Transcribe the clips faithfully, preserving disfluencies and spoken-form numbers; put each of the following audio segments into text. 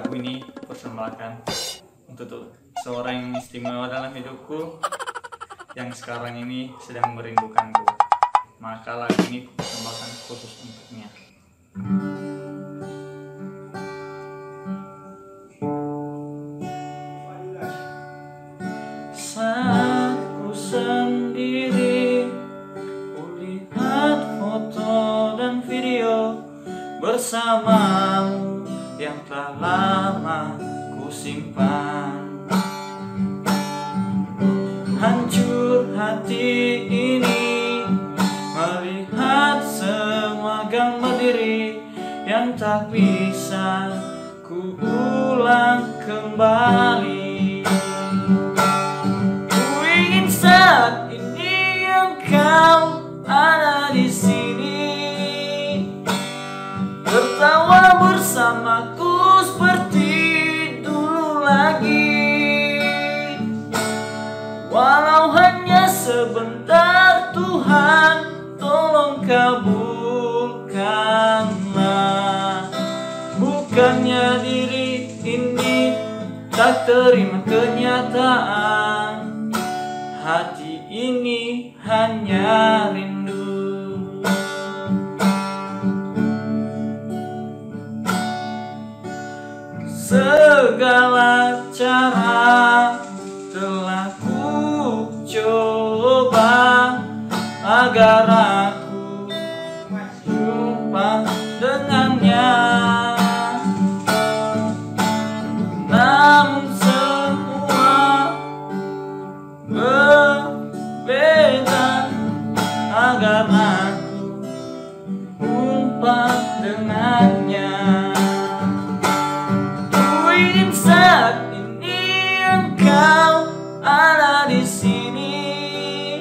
lagu ini persembahkan untuk seorang yang istimewa dalam hidupku yang sekarang ini sedang merindukanku. Maka lagu ini persembahkan khusus untuknya. Saat ku sendiri, ku lihat foto dan video bersamamu yang telah lama ku simpan. Hancur hati ini melihat semua gambar diri yang tak bisa ku ulang kembali. Ku ingin saat ini engkau ada di sini, tertawa bersamaku seperti dulu lagi. Walau hanya sebentar, Tuhan tolong kabulkanlah. Bukannya diri ini tak terima kenyataan, hati ini hanya rindu. Segala cara telah ku coba agar aku jumpa dengannya, namun semua berbeda agar aku jumpa dengannya. Saat ini engkau ada di sini,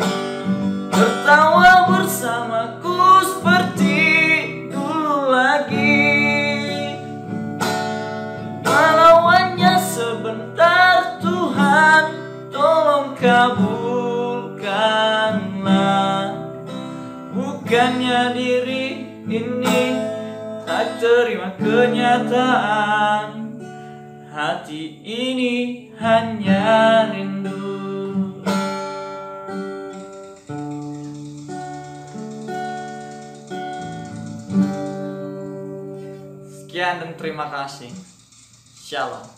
tertawa bersamaku seperti dulu lagi. Walau hanya sebentar, Tuhan tolong kabulkanlah. Bukannya diri ini tak terima kenyataan, hati ini hanya rindu. Sekian dan terima kasih. Shalom.